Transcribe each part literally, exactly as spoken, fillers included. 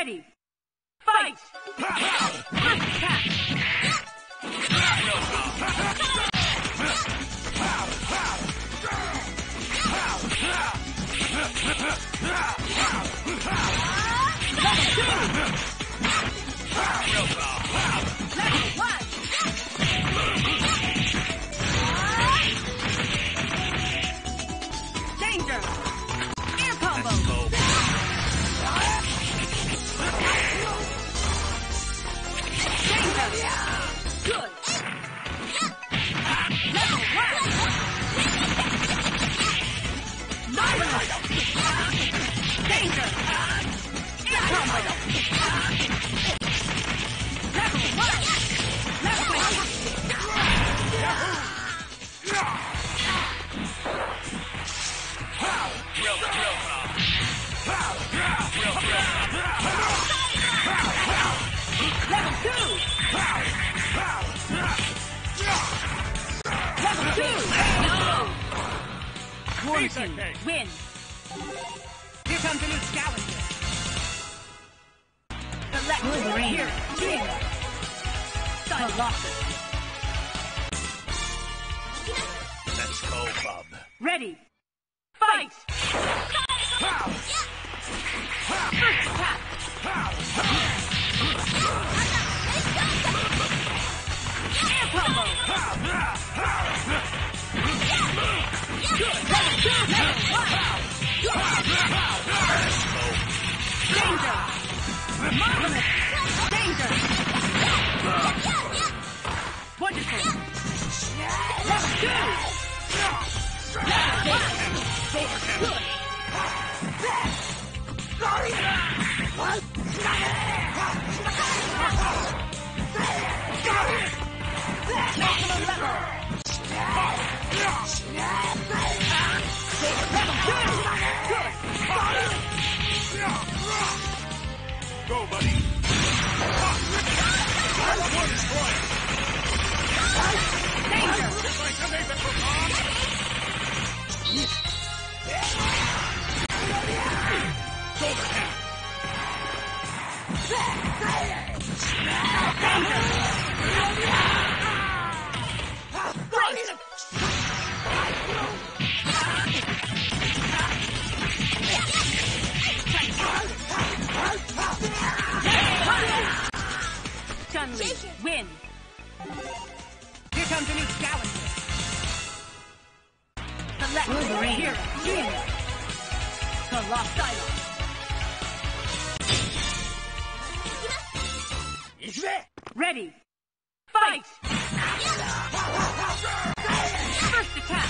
Ready. Fight! Attack! Danger! Air combo! Good! Level one! Marvelous! Danger! Air combo! Level one! Level one! Level two! Level two! No! War team, win! Here comes a new challenger. Select Wolverine. Here, team. Colossus. Let's go, bub. Ready. Fight! First attack! Air combo! Good! Level two! Level one! Danger! Marvelous! Danger! Wonderful! Level two! Level one! Good! Maximum level! Level two! Good! Go, buddy. One destroyed. Danger! Shoulder him. Chun-Li, win! Here comes a new challenger. Select Wolverine. Hero, Jin. Colossus. Ready. Fight! First attack!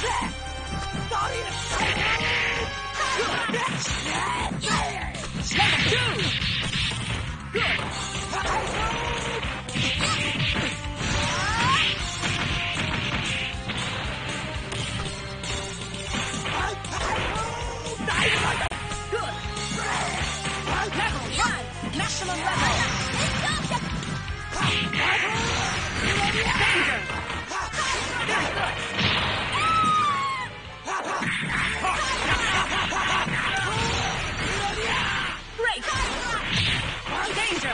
Level two! Good! Good! Level one! Maximum level! Danger! Very good! Great! Danger!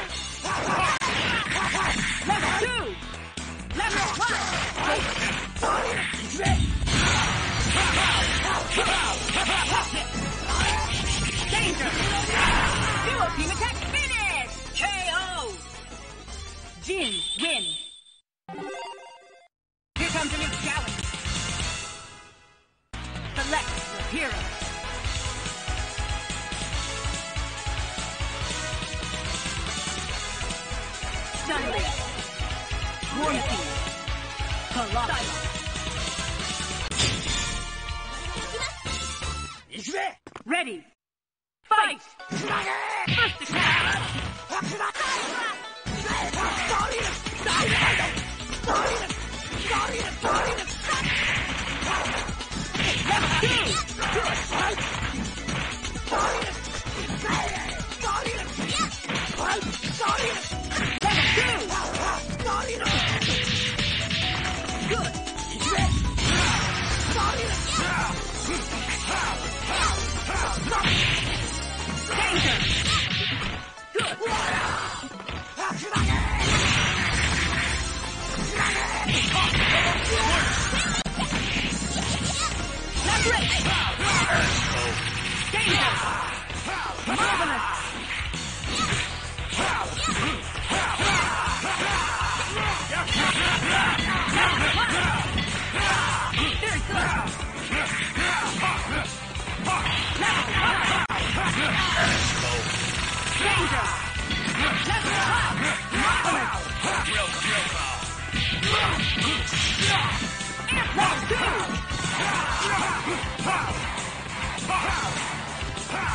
Level two! Level one! Danger! Duo team attack finish! K O! Jin, win! Here comes a new challenge. Select your hero. Chun-Li. War team. Colossus. Ready. Fight! First attack! Level two! Good! Danger! Good!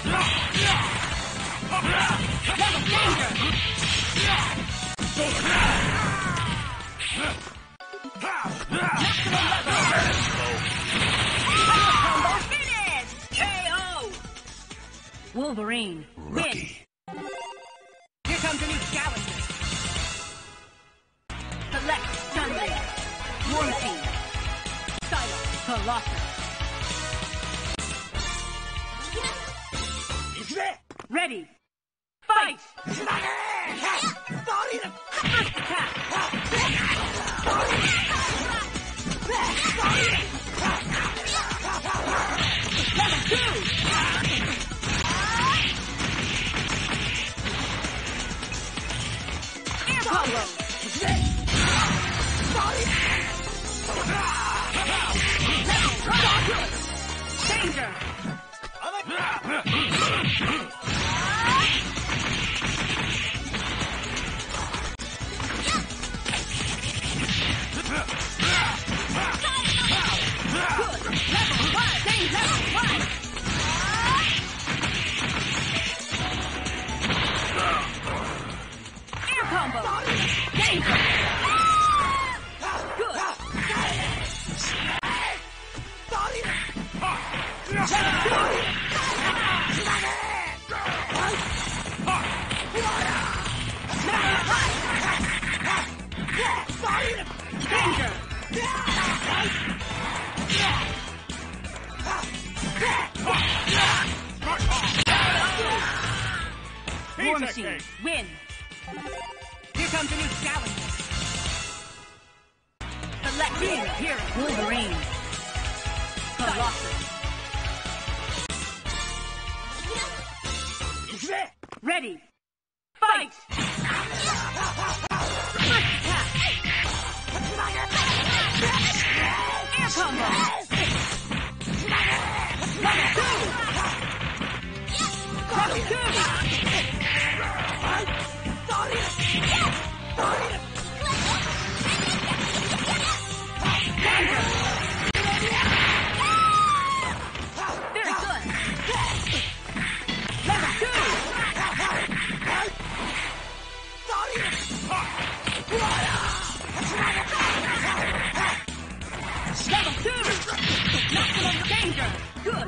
Wolverine, win! Rookie. Here comes a new challenger. Select Sunday. War Machine. Silence, Colossus. Ready. Fight! First attack. Level two! Air combo! Danger! War Machine, win! Here comes a new challenger. Select team hero. Wolverine. Colossus. Ready. Fight! First attack. Air combo. Level two. Level two. Very good. Level two. Level two. Maximum danger. Good.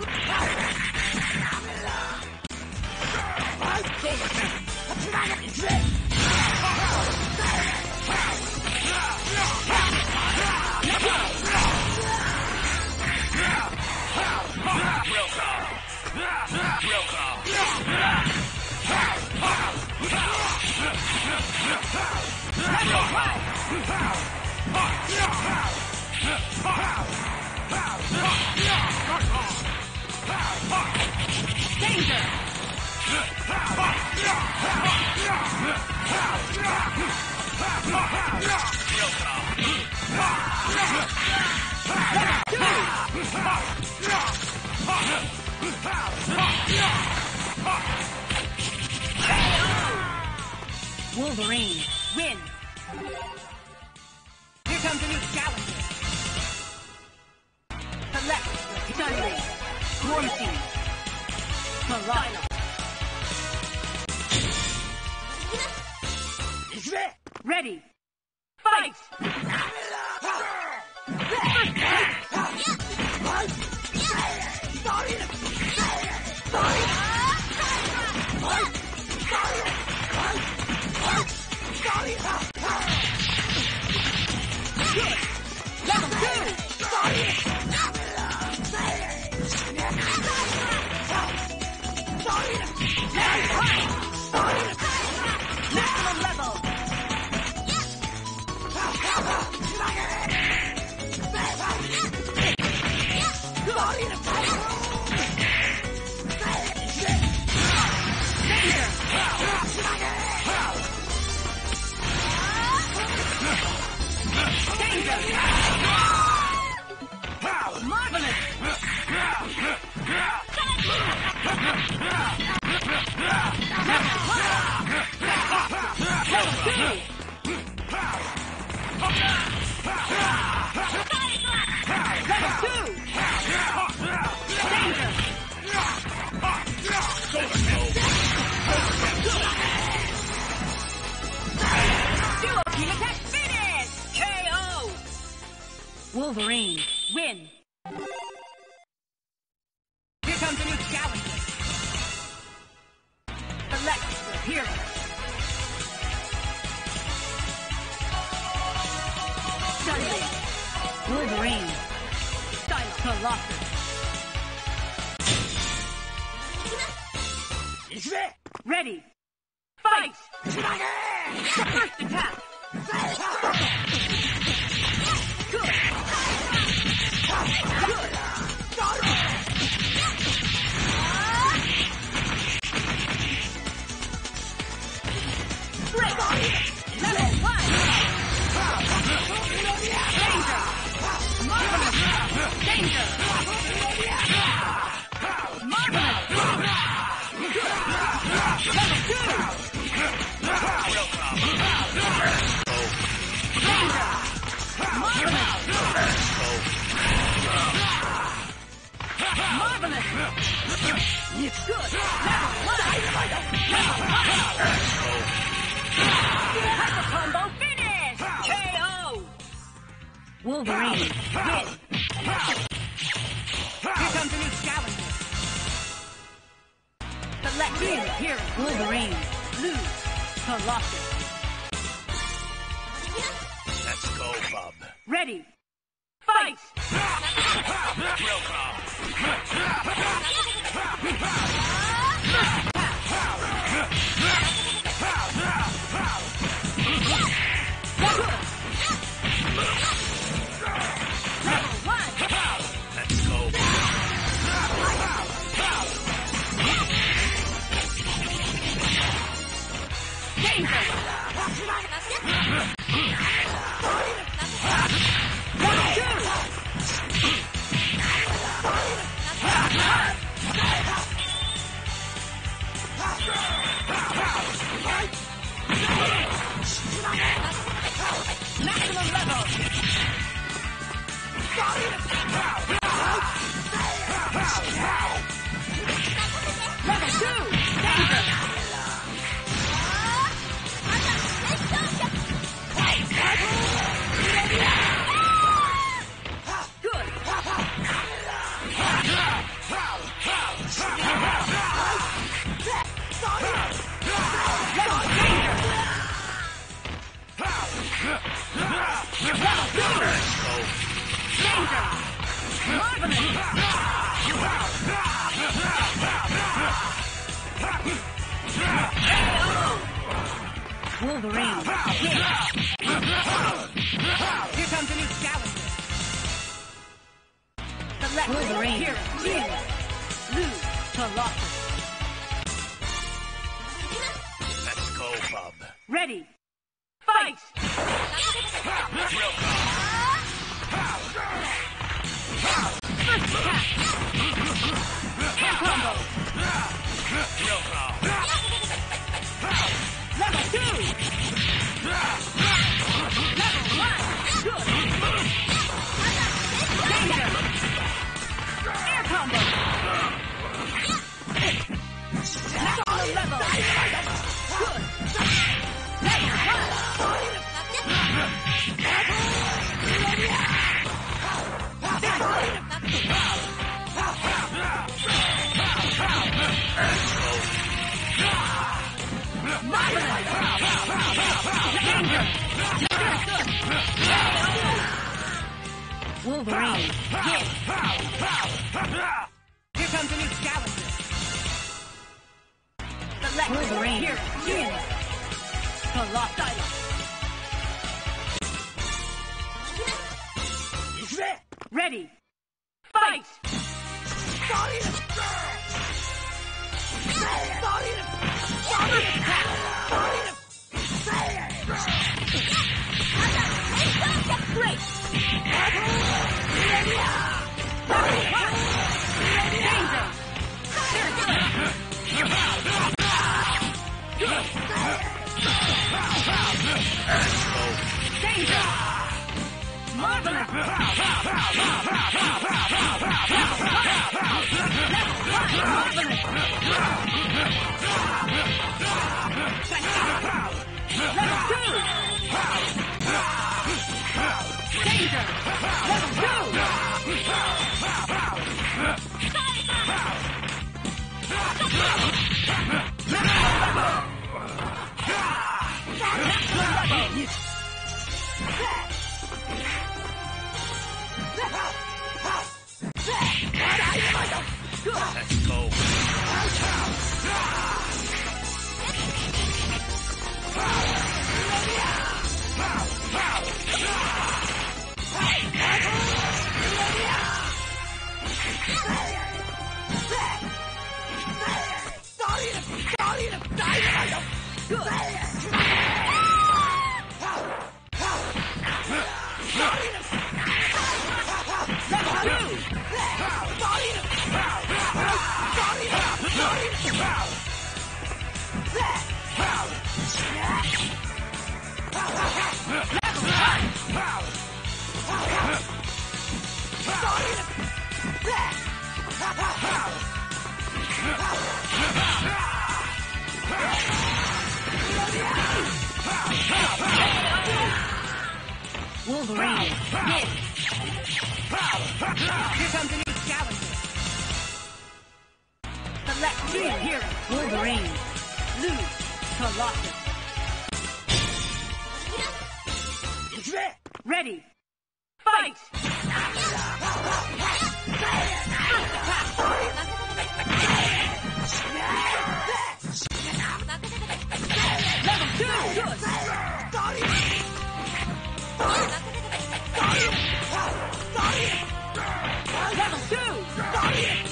Danger! Wolverine, win! Here comes a new challenger. Select Sunday. War Machine. Colossus. Ready. Fight! Good. Level two. Maximum level. Danger! Marvelous! Level two! Level two! Danger! Colossus. Ready. Fight! First attack! Good! Good! Great! Level one! Danger! Marvelous! Danger! Marvelous! Level two! Danger! Marvelous! Marvelous! It's good! Level one! Level one! Hyper combo finish! K O! Wolverine, win! Here comes a new challenger. Select him here. Wolverine, lose. Colossus. Let's go, bub. Ready. Fight! Level one! Let's go. Danger! Level two! Maximum level! Level two! Danger! Good! Level danger! Level two! Danger! Marvelous! Wolverine, win! Here comes a new challenger. Select Wolverine, here, win! Lose, Colossus. Let's go, bub. Ready. Fight! First attack! Air combo! Level two! Level one! Good! Danger! Air combo! Maximum level! Good! Level one! Wolverine, hit! Here comes a new challenger. Select Wolverine, here, win! Colossus. Ready! Fight! Great! Danger! Danger! Marvelous! Level two! Danger! Level two! Let's go. Wolverine, win! Here comes a new challenger. Select three heroes. Wolverine, lose, Colossus. Ready, fight! Level two, good! Level two!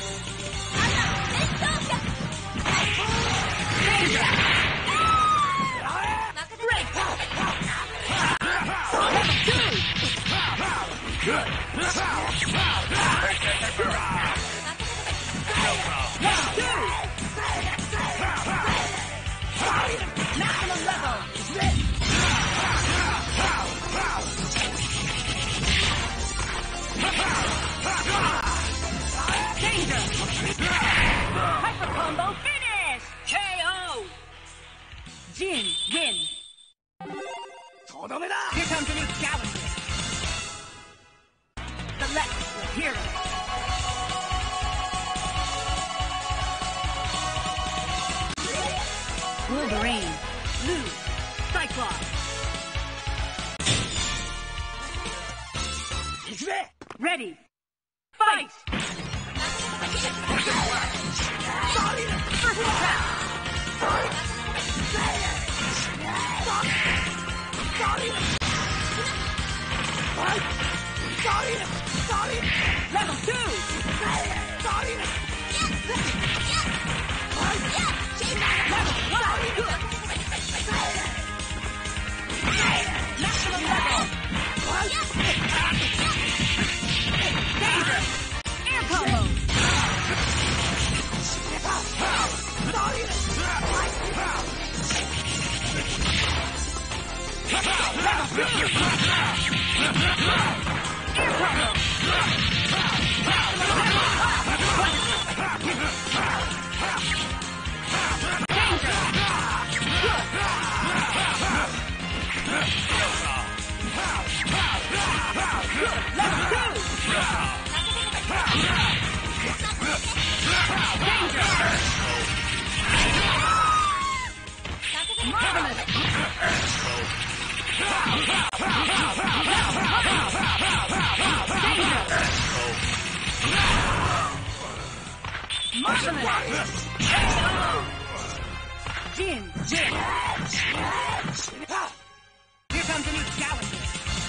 Maximum level! Danger! Hyper combo finish! K O! Jin win! Here comes a new challenger. Select your hero. Wolverine, lose, Cyclops. Ready, fight! First attack! Level two! Level one! Good! Maximum level! Danger! Air combo! Level two! Air combo! Jin, Jin. Here comes a new challenger.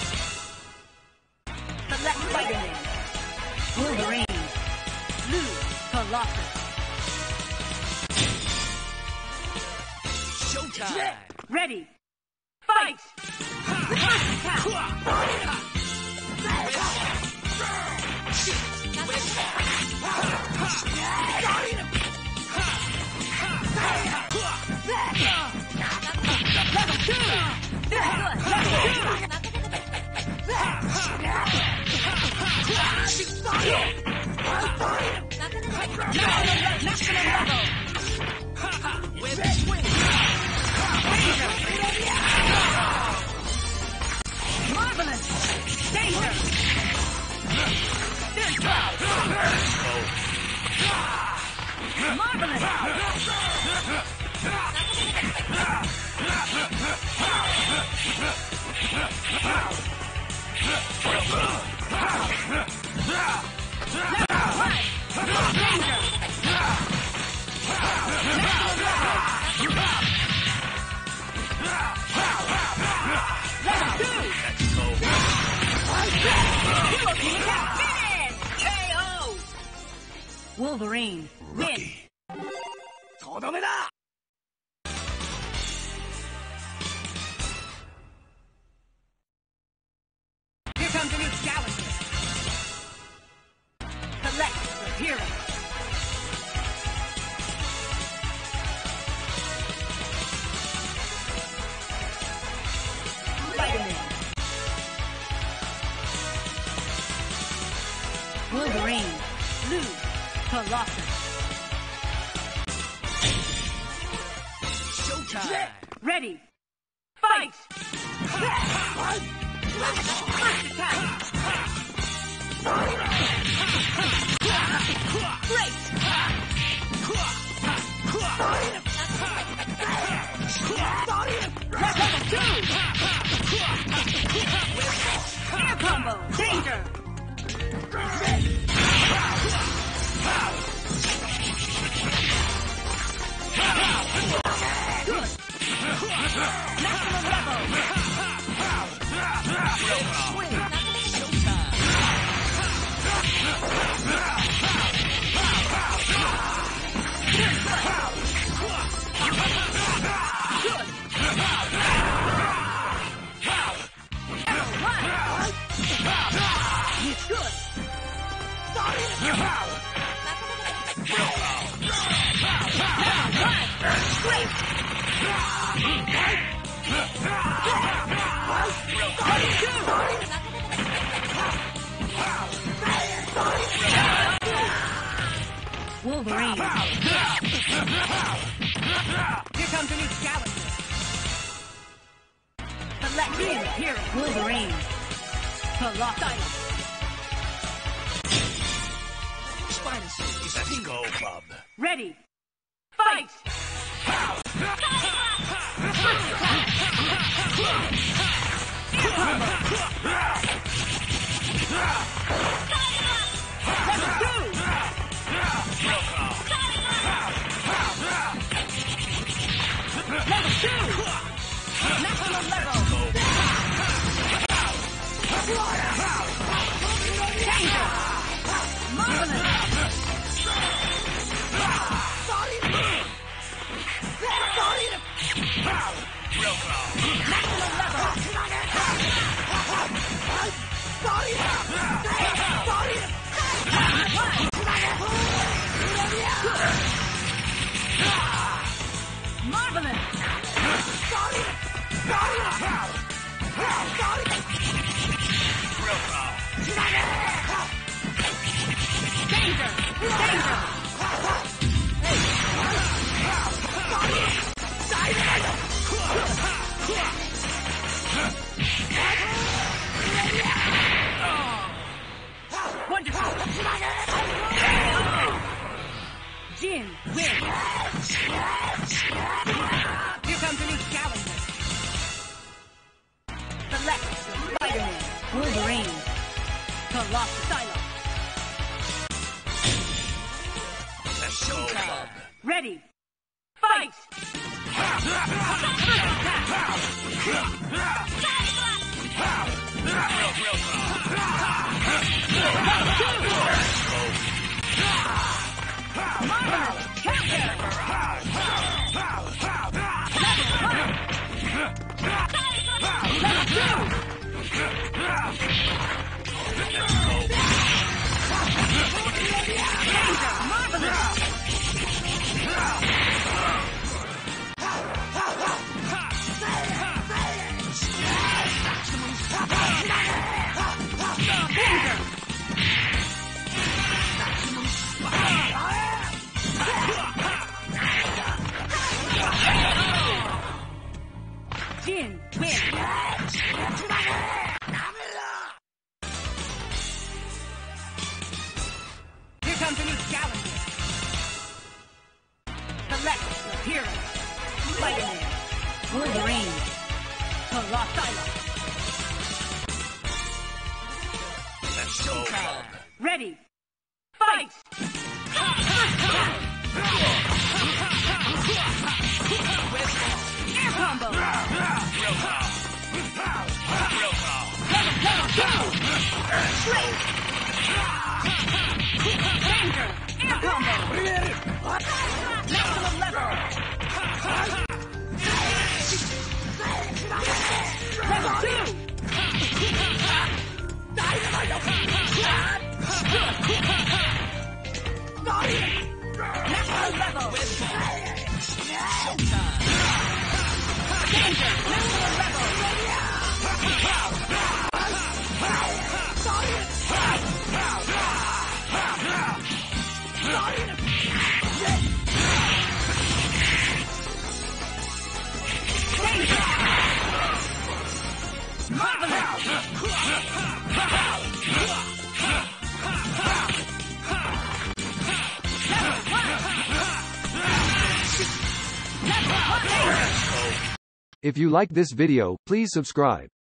Select Spider-Man. Wolverine, lose, Colossus. Showtime! Ready, fight! First attack! Level two! Very good! Level two! Maximum level! With swing! Marvelous! Danger! This cloud! Marvelous! Level one! Wolverine, win! とどめだ Here comes a new challenger. Select the hero. Spider-Man. Wolverine, Blue, Colossus. Showtime. Ready. Fight! First attack! Great! Level two! Air combo! Danger! Good! Maximum level! Wolverine. Here comes a new challenger. Select him here. Wolverine. Colossus. Spider suit. Let's go, bub. Ready. Fight! Level two! Level two! Maximum level! Danger! Marvelous! Maximum level! Marvelous! Danger! Danger! Wonderful! Jin wins! Here comes a new challenger. Select Spider-Man, Wolverine, Colossus, Psylocke. Let's go, bub. Ready. Fight! Marvelous! Jin wins! Here comes a new challenger. Select your hero. Spider-Man, Wolverine, Colossus. Let's go, bub. Ready. Fight! Air combo. Real power. Real power. Danger. Air combo. Maximum level. Level two. Maximum level. Danger. Maximum level. If you like this video, please subscribe.